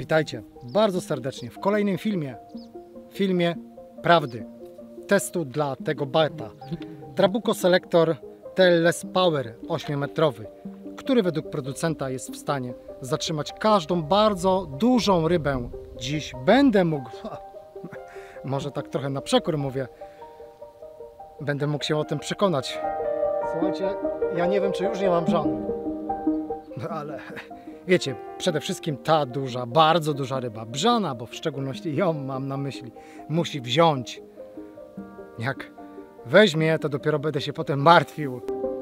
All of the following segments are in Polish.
Witajcie bardzo serdecznie w kolejnym filmie prawdy, testu dla tego bata. Trabuco Selector TLS Power 8-metrowy, który według producenta jest w stanie zatrzymać każdą bardzo dużą rybę. Dziś będę mógł, może tak trochę na przekór mówię, będę mógł się o tym przekonać. Słuchajcie, ja nie wiem, czy już nie mam żony, ale wiecie, przede wszystkim ta duża, bardzo duża ryba, brzana, bo w szczególności ją mam na myśli, musi wziąć. Jak weźmie, to dopiero będę się potem martwił.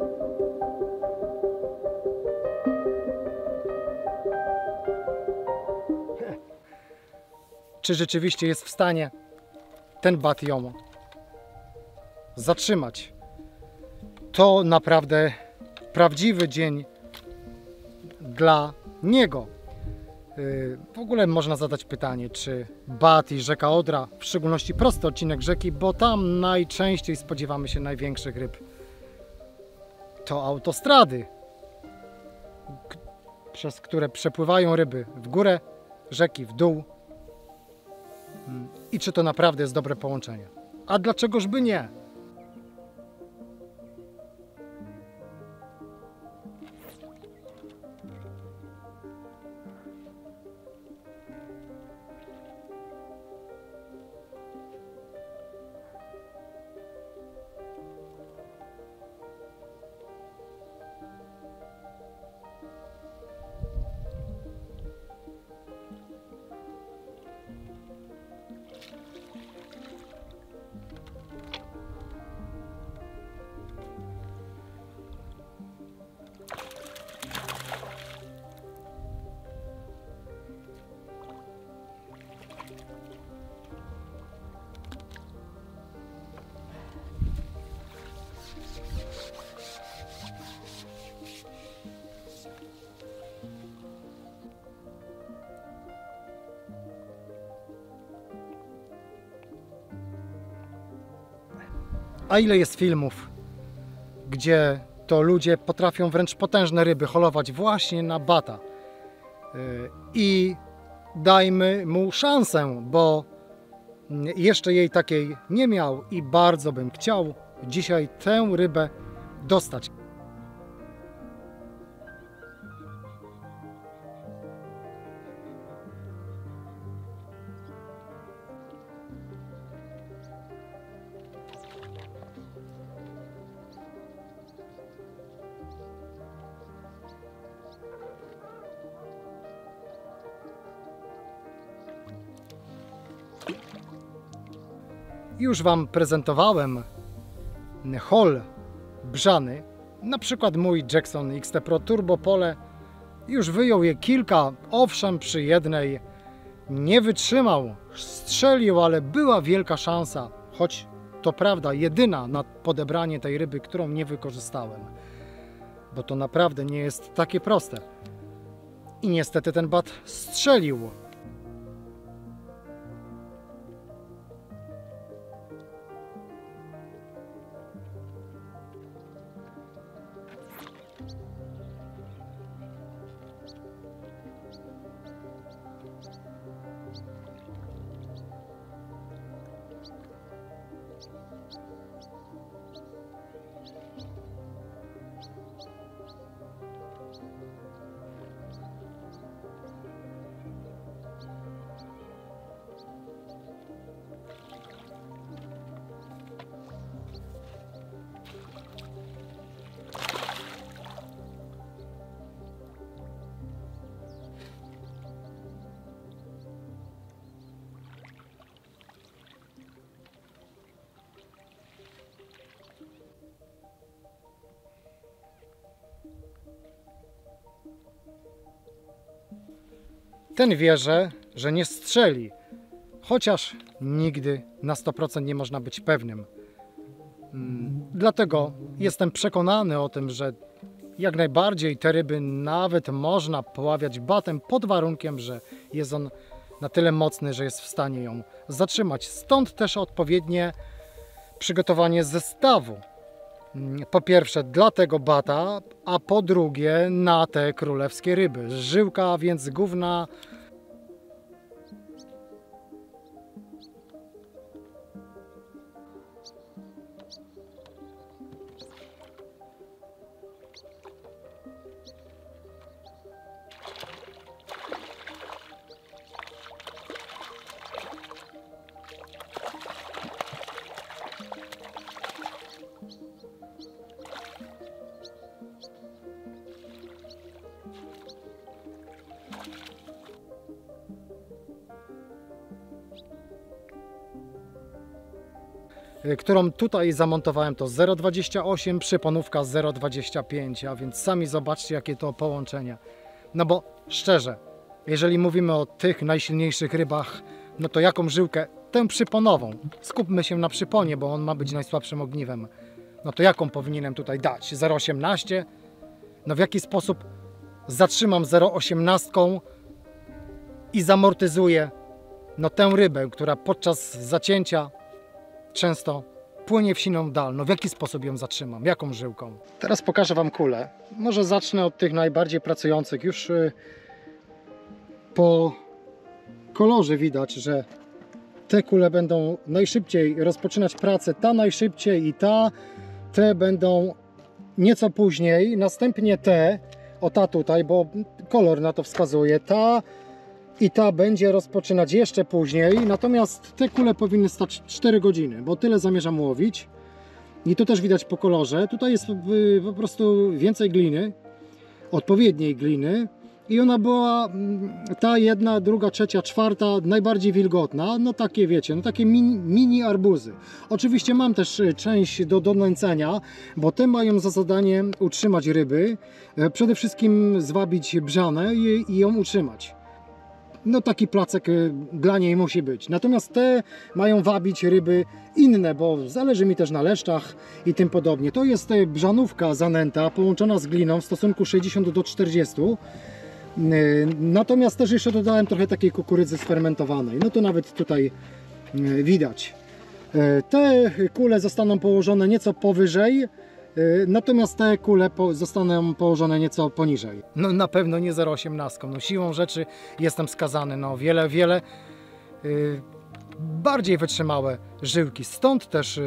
Czy rzeczywiście jest w stanie ten bat ją zatrzymać? To naprawdę prawdziwy dzień dla niego. W ogóle można zadać pytanie, czy bat i rzeka Odra, w szczególności prosty odcinek rzeki, bo tam najczęściej spodziewamy się największych ryb, to autostrady, przez które przepływają ryby w górę rzeki, w dół. I czy to naprawdę jest dobre połączenie? A dlaczegoż by nie? A ile jest filmów, gdzie to ludzie potrafią wręcz potężne ryby holować właśnie na bata. I dajmy mu szansę, bo jeszcze jej takiej nie miał i bardzo bym chciał dzisiaj tę rybę dostać. Już Wam prezentowałem haul brzany, na przykład mój Jackson XT Pro Turbo Pole. Już wyjął je kilka, owszem, przy jednej nie wytrzymał, strzelił, ale była wielka szansa, choć to prawda, jedyna na podebranie tej ryby, którą nie wykorzystałem, bo to naprawdę nie jest takie proste. I niestety ten bat strzelił. Ten wierzy, że nie strzeli, chociaż nigdy na 100% nie można być pewnym. Dlatego jestem przekonany o tym, że jak najbardziej te ryby nawet można poławiać batem pod warunkiem, że jest on na tyle mocny, że jest w stanie ją zatrzymać. Stąd też odpowiednie przygotowanie zestawu. Po pierwsze dla tego bata, a po drugie na te królewskie ryby. Żyłka więc główna którą tutaj zamontowałem, to 0,28, przyponówka 0,25, a więc sami zobaczcie, jakie to połączenie. No bo szczerze, jeżeli mówimy o tych najsilniejszych rybach, no to jaką żyłkę? Tę przyponową. Skupmy się na przyponie, bo on ma być najsłabszym ogniwem. No to jaką powinienem tutaj dać? 0,18? No w jaki sposób zatrzymam 0,18 i zamortyzuję no tę rybę, która podczas zacięcia często płynie w siną dal. No w jaki sposób ją zatrzymam? Jaką żyłką? Teraz pokażę Wam kulę. Może zacznę od tych najbardziej pracujących. Już po kolorze widać, że te kule będą najszybciej rozpoczynać pracę. Ta najszybciej i te będą nieco później. Następnie ta tutaj, bo kolor na to wskazuje. Ta i ta będzie rozpoczynać jeszcze później. Natomiast te kule powinny stać 4 godziny, bo tyle zamierzam łowić. I to też widać po kolorze. Tutaj jest po prostu więcej gliny, odpowiedniej gliny. I ona była ta jedna, druga, trzecia, czwarta najbardziej wilgotna. No takie wiecie, no takie mini arbuzy. Oczywiście mam też część do nęcenia, bo te mają za zadanie utrzymać ryby. Przede wszystkim zwabić brzanę i ją utrzymać. No taki placek dla niej musi być. Natomiast te mają wabić ryby inne, bo zależy mi też na leszczach i tym podobnie. To jest brzanówka zanęta połączona z gliną w stosunku 60 do 40. Natomiast też jeszcze dodałem trochę takiej kukurydzy sfermentowanej. No to nawet tutaj widać. Te kule zostaną położone nieco powyżej, natomiast te kule zostaną położone nieco poniżej. No na pewno nie 0,18. No siłą rzeczy jestem skazany na wiele bardziej wytrzymałe żyłki. Stąd też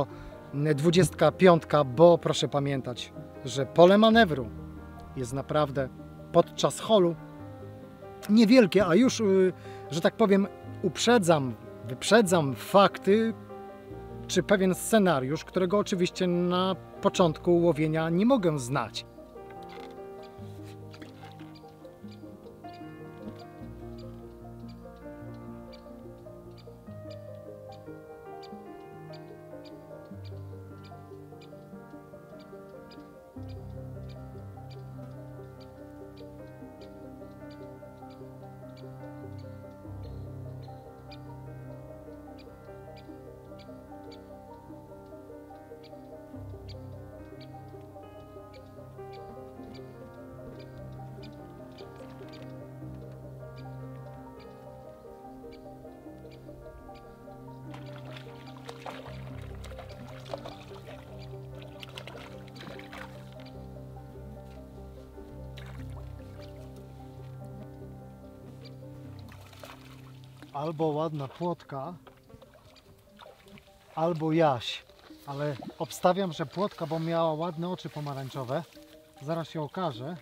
0,25, bo proszę pamiętać, że pole manewru jest naprawdę podczas holu niewielkie, a już, że tak powiem, wyprzedzam fakty, czy pewien scenariusz, którego oczywiście na początku łowienia nie mogę znać. Albo ładna płotka, albo jaś, ale obstawiam, że płotka, bo miała ładne oczy pomarańczowe. Zaraz się okaże.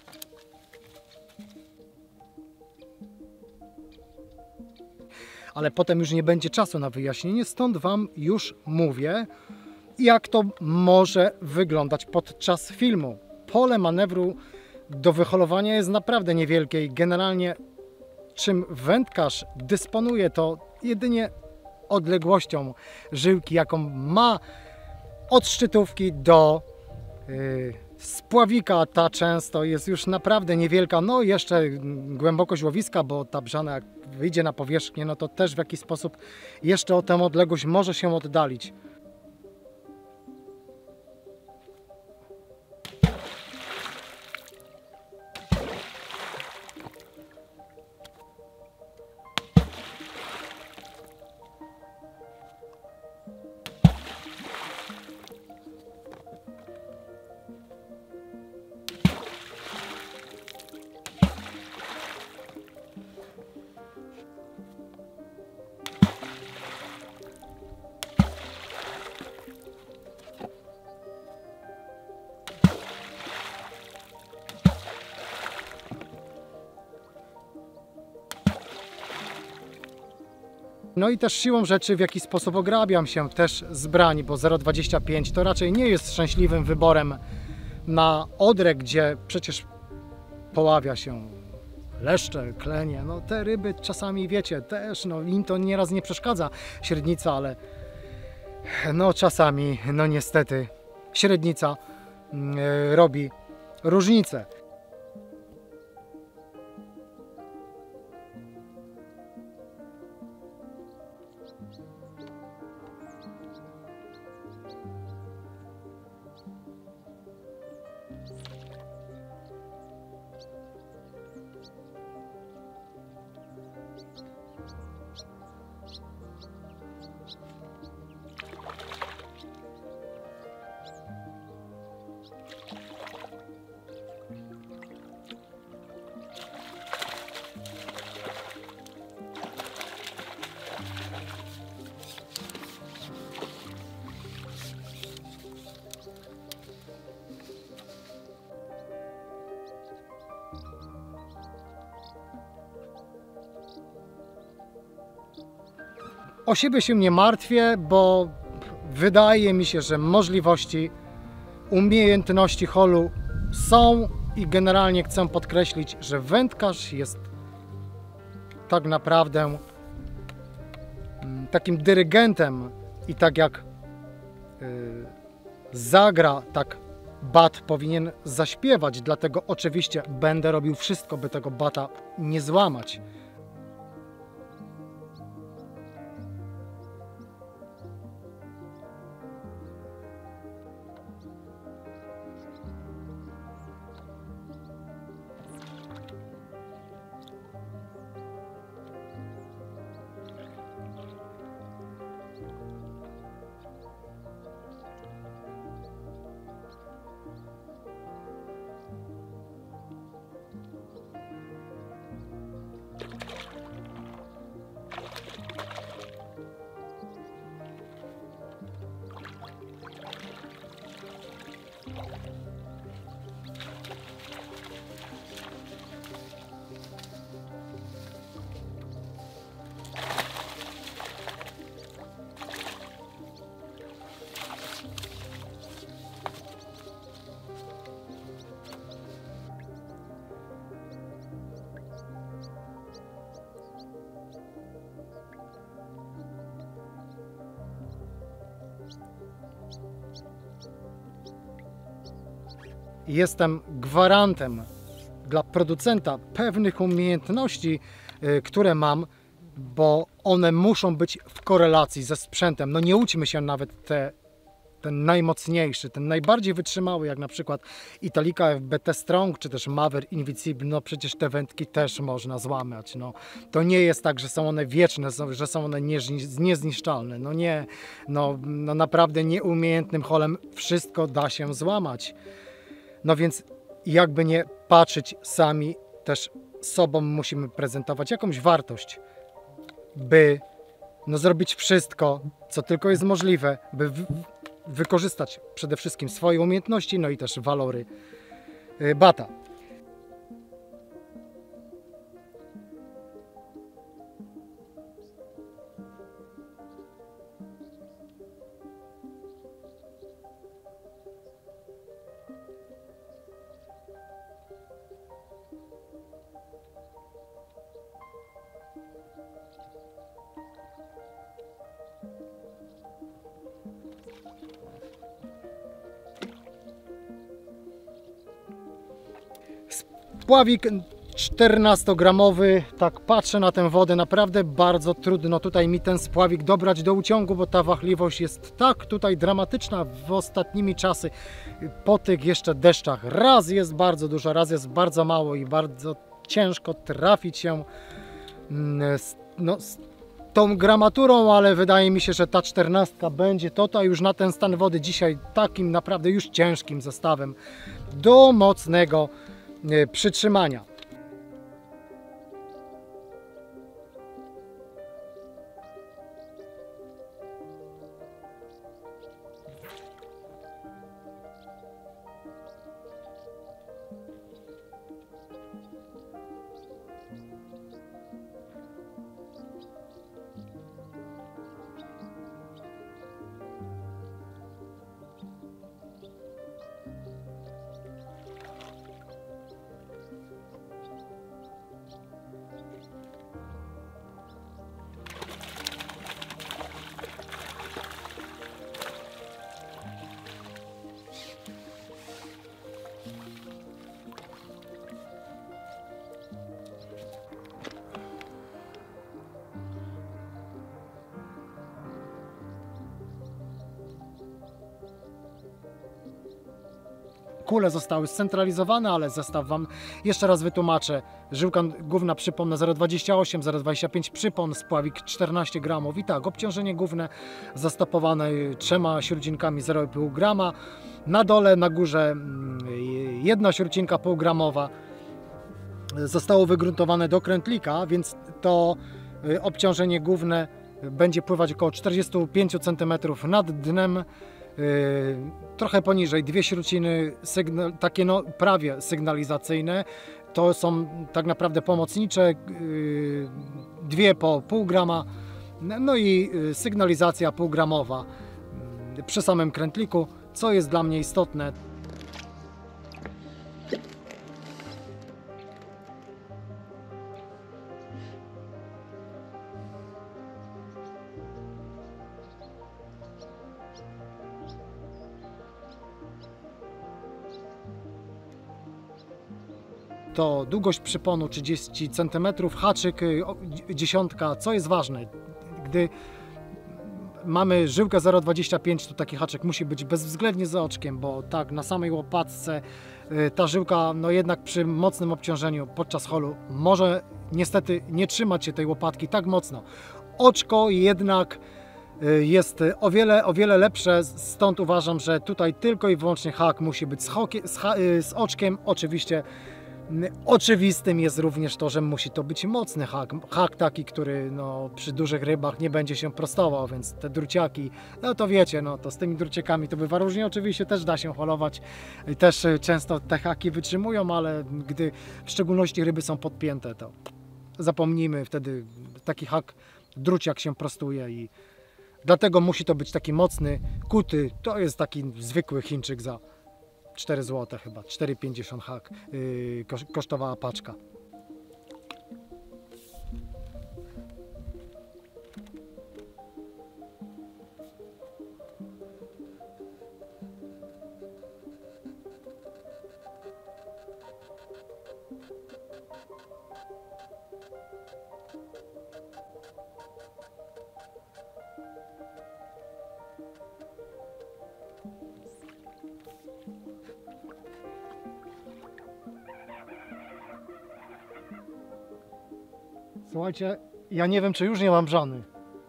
Ale potem już nie będzie czasu na wyjaśnienie, stąd Wam już mówię, jak to może wyglądać podczas filmu. Pole manewru do wyholowania jest naprawdę niewielkie i generalnie czym wędkarz dysponuje, to jedynie odległością żyłki, jaką ma od szczytówki do spławika. Ta często jest już naprawdę niewielka. No jeszcze głębokość łowiska, bo ta brzana jak wyjdzie na powierzchnię, no to też w jakiś sposób jeszcze o tę odległość może się oddalić. No i też siłą rzeczy w jakiś sposób ograbiam się też z brani, bo 0,25 to raczej nie jest szczęśliwym wyborem na Odrę, gdzie przecież poławia się leszcze, klenie. No te ryby czasami, wiecie, też no im to nieraz nie przeszkadza średnica, ale No czasami, no niestety, średnica robi różnicę. O siebie się nie martwię, bo wydaje mi się, że możliwości, umiejętności holu są i generalnie chcę podkreślić, że wędkarz jest tak naprawdę takim dyrygentem i tak jak zagra, tak bat powinien zaśpiewać, dlatego oczywiście będę robił wszystko, by tego bata nie złamać. Jestem gwarantem dla producenta pewnych umiejętności, które mam, bo one muszą być w korelacji ze sprzętem. No nie łudźmy się, nawet ten najmocniejszy, ten najbardziej wytrzymały, jak na przykład Italika FBT Strong, czy też Maver Invincible, no przecież te wędki też można złamać. No, to nie jest tak, że są one wieczne, że są one niezniszczalne. No nie, no naprawdę nieumiejętnym holem wszystko da się złamać. No więc jakby nie patrzeć, sami też sobą musimy prezentować jakąś wartość, by zrobić wszystko, co tylko jest możliwe, by wykorzystać przede wszystkim swoje umiejętności, no i też walory bata. Spławik 14-gramowy, tak patrzę na tę wodę, naprawdę bardzo trudno tutaj mi ten spławik dobrać do uciągu, bo ta wahliwość jest tak tutaj dramatyczna w ostatnimi czasy, po tych jeszcze deszczach. Raz jest bardzo dużo, raz jest bardzo mało i bardzo ciężko trafić się z tą gramaturą, ale wydaje mi się, że ta 14 będzie tutaj już na ten stan wody dzisiaj takim naprawdę już ciężkim zestawem do mocnego przytrzymania. kule zostały scentralizowane, ale zestaw Wam jeszcze raz wytłumaczę. Żyłka główna, przypomnę, 0,28, 0,25 przypon, spławik 14 gramów i tak, obciążenie główne zastopowane 3 śrucinkami 0,5 grama. Na dole, na górze 1 śrucinka półgramowa. Zostało wygruntowane do krętlika, więc to obciążenie główne będzie pływać około 45 cm nad dnem. Trochę poniżej 2 śruciny, takie no prawie sygnalizacyjne. To są tak naprawdę pomocnicze, 2 po pół grama, no i sygnalizacja półgramowa przy samym krętliku, co jest dla mnie istotne. To długość przyponu 30 cm, haczyk 10. Co jest ważne, gdy mamy żyłkę 0,25, to taki haczyk musi być bezwzględnie za oczkiem, bo tak na samej łopatce ta żyłka no jednak przy mocnym obciążeniu podczas holu może niestety nie trzymać się tej łopatki tak mocno. Oczko jednak jest o wiele lepsze, stąd uważam, że tutaj tylko i wyłącznie hak musi być z oczkiem. Oczywiście oczywistym jest również to, że musi to być mocny hak. Hak taki, który no, przy dużych rybach nie będzie się prostował, więc te druciaki, no to wiecie, no to z tymi druciakami to bywa różnie. Oczywiście też da się holować, też często te haki wytrzymują, ale gdy w szczególności ryby są podpięte, to zapomnijmy, wtedy taki hak, druciak się prostuje i dlatego musi to być taki mocny, kuty. To jest taki zwykły Chińczyk za 4 zł chyba, 4,50 hak kosztowała paczka. Słuchajcie, ja nie wiem, czy już nie mam żony.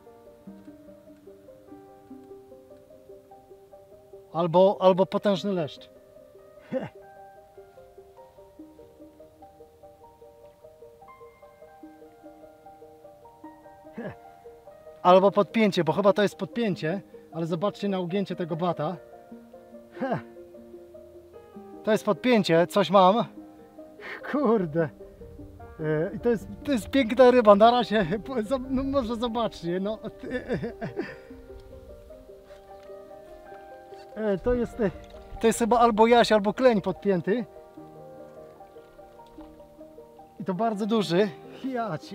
Albo potężny leszcz. Albo podpięcie, bo chyba to jest podpięcie, ale zobaczcie na ugięcie tego bata. To jest podpięcie, coś mam. Kurde. I to jest piękna ryba, na razie, no może zobaczcie, no. To jest chyba albo jaś, albo kleń podpięty. I to bardzo duży. Jacie.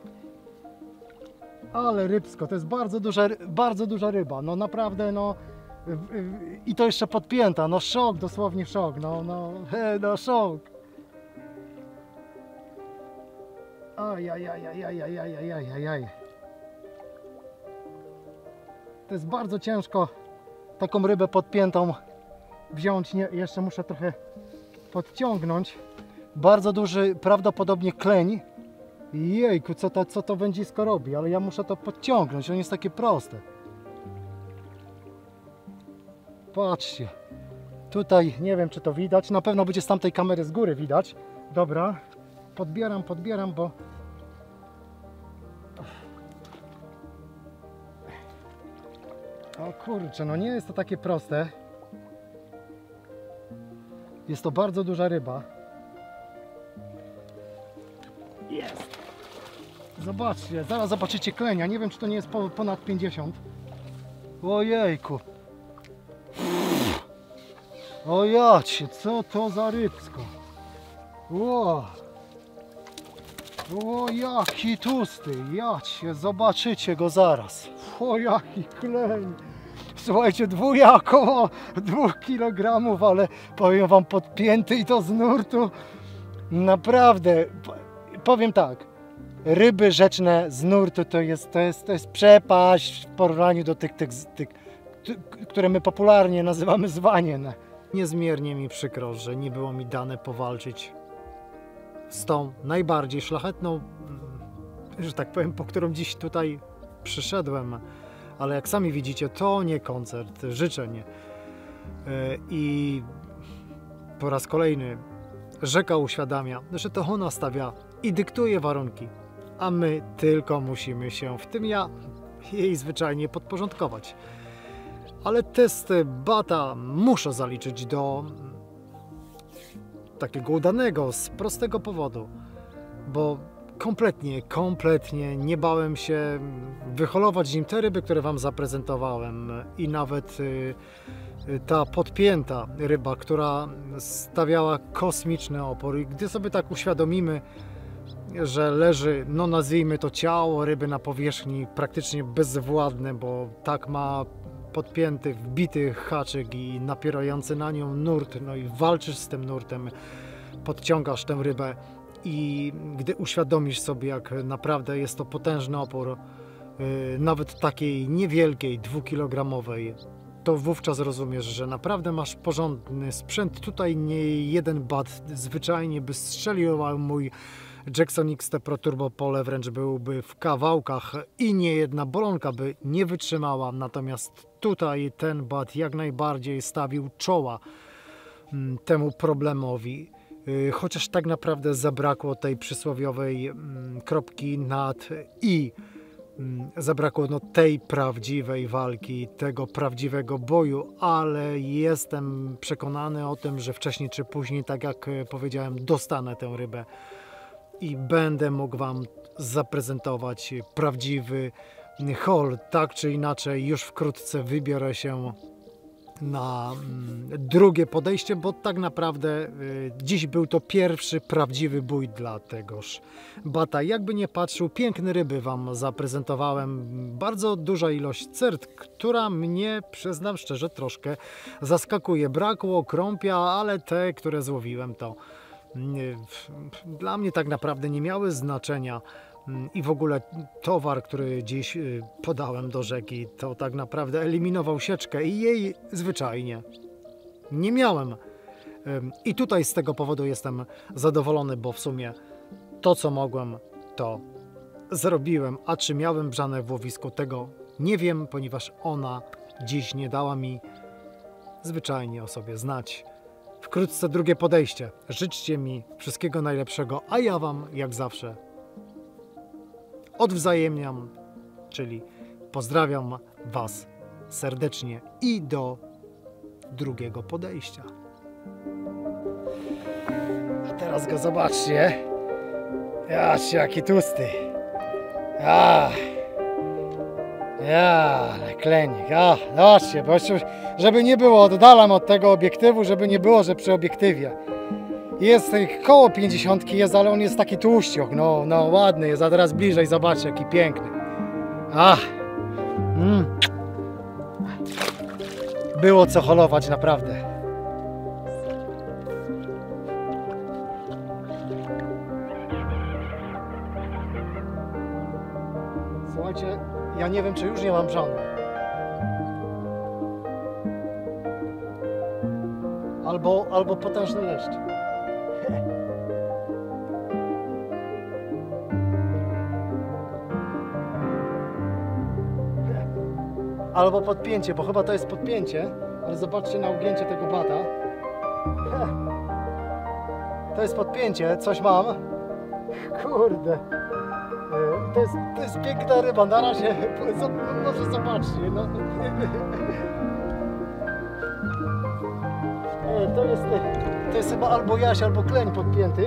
Ale rybsko, to jest bardzo duża ryba, no naprawdę, no. I to jeszcze podpięta, no szok, dosłownie szok, no szok. Ajajajajajajajajajaj. To jest bardzo ciężko taką rybę podpiętą wziąć, jeszcze muszę trochę podciągnąć. Bardzo duży prawdopodobnie kleń. Jejku, co to wędzisko robi, ale ja muszę to podciągnąć, on jest takie proste. Patrzcie, tutaj nie wiem, czy to widać, na pewno będzie z tamtej kamery z góry widać. Dobra, podbieram, bo o kurczę, no nie jest to takie proste. Jest to bardzo duża ryba. Jest. Zobaczcie, zaraz zobaczycie klenia. Nie wiem, czy to nie jest ponad 50. Ojejku. O jacie, co to za rybsko. Ło. O jaki tłusty, jacie, zobaczycie go zaraz. O jaki kleń. Słuchajcie, około 2 kg, ale powiem wam, podpięty i to z nurtu. Naprawdę, powiem tak, ryby rzeczne z nurtu to jest przepaść w porównaniu do tych, które my popularnie nazywamy zwanien. Niezmiernie mi przykro, że nie było mi dane powalczyć z tą najbardziej szlachetną, że tak powiem, po którą dziś tutaj przyszedłem. Ale jak sami widzicie, to nie koncert życzeń. I po raz kolejny rzeka uświadamia, że to ona stawia i dyktuje warunki, a my tylko musimy się, w tym ja, jej zwyczajnie podporządkować. Ale test bata muszę zaliczyć do takiego udanego, z prostego powodu, bo kompletnie nie bałem się wyholować nim te ryby, które Wam zaprezentowałem, i nawet ta podpięta ryba, która stawiała kosmiczny opór. I gdy sobie tak uświadomimy, że leży, no nazwijmy to, ciało ryby na powierzchni praktycznie bezwładne, bo tak ma podpięty, wbity haczyk i napierający na nią nurt, no i walczysz z tym nurtem, podciągasz tę rybę i gdy uświadomisz sobie, jak naprawdę jest to potężny opór, nawet takiej niewielkiej, 2-kilogramowej, to wówczas rozumiesz, że naprawdę masz porządny sprzęt. Tutaj nie jeden bat zwyczajnie by strzelił mój Jackson XT Pro Turbo Pole, wręcz byłby w kawałkach i nie jedna bolonka by nie wytrzymała. Natomiast tutaj ten bat jak najbardziej stawił czoła temu problemowi. Chociaż tak naprawdę zabrakło tej przysłowiowej kropki nad i. Zabrakło tej prawdziwej walki, tego prawdziwego boju, ale jestem przekonany o tym, że wcześniej czy później, tak jak powiedziałem, dostanę tę rybę i będę mógł Wam zaprezentować prawdziwy haul. Tak czy inaczej, już wkrótce wybiorę się na drugie podejście, bo tak naprawdę dziś był to pierwszy prawdziwy bój dla tegoż bata. Jakby nie patrzył, piękne ryby Wam zaprezentowałem, bardzo duża ilość cert, która mnie, przyznam szczerze, troszkę zaskakuje. Brakło krąpia, ale te, które złowiłem, to dla mnie tak naprawdę nie miały znaczenia. I w ogóle towar, który dziś podałem do rzeki, to tak naprawdę eliminował sieczkę i jej zwyczajnie nie miałem. I tutaj z tego powodu jestem zadowolony, bo w sumie to, co mogłem, to zrobiłem. A czy miałem Brzanę w łowisku, tego nie wiem, ponieważ ona dziś nie dała mi zwyczajnie o sobie znać. Wkrótce drugie podejście. Życzcie mi wszystkiego najlepszego, a ja Wam jak zawsze odwzajemniam, czyli pozdrawiam Was serdecznie i do drugiego podejścia. A teraz go zobaczcie. Jacie, jaki tłusty. Ale klenik. Zobaczcie, bo żeby nie było, oddalam od tego obiektywu, żeby nie było, że przy obiektywie jest koło 50 jest, ale on jest taki tłuścioch, no ładny jest, a teraz bliżej zobaczcie, jaki piękny. Było co holować, naprawdę. Słuchajcie, ja nie wiem, czy już nie mam Brzany. Albo potężny leszcz. Albo podpięcie, bo chyba to jest podpięcie, ale zobaczcie na ugięcie tego bata. To jest podpięcie, coś mam. Kurde. To jest piękna ryba, na razie może zobaczcie. No. To jest chyba albo jaś, albo kleń podpięty.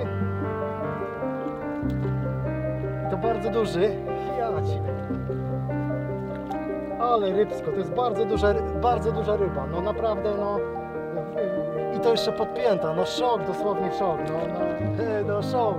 To bardzo duży. Ale rybsko, to jest bardzo duża ryba, no naprawdę, no. I to jeszcze podpięta, no szok, dosłownie szok, no szok.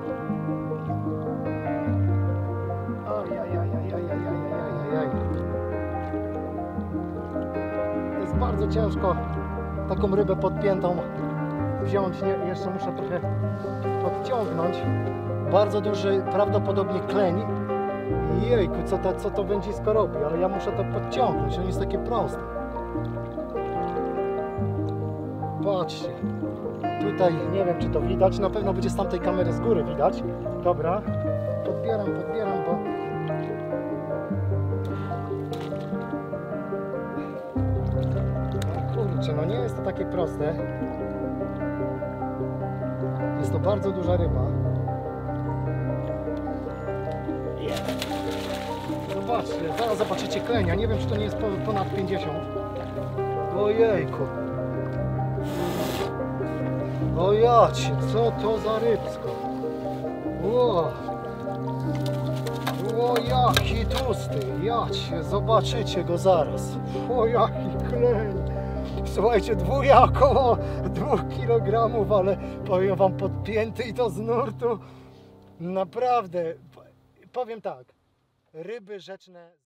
To jest bardzo ciężko taką rybę podpiętą wziąć, jeszcze muszę trochę podciągnąć. Bardzo duży, prawdopodobnie kleń. Jejku, co to wędzisko robi, ale ja muszę to podciągnąć, on jest takie proste. Patrzcie. Tutaj nie wiem, czy to widać. Na pewno będzie z tamtej kamery z góry widać. Dobra. Podbieram, bo... No kurczę, no nie jest to takie proste. Jest to bardzo duża ryba. Zobaczcie, zaraz zobaczycie klenia. Nie wiem, czy to nie jest ponad 50. Ojejku. O jacie, co to za rybsko. O jaki tłusty. Jacie, zobaczycie go zaraz. O jaki kleń. Słuchajcie, około 2 kg, ale powiem wam, podpięty i to z nurtu. Naprawdę, powiem tak, ryby rzeczne...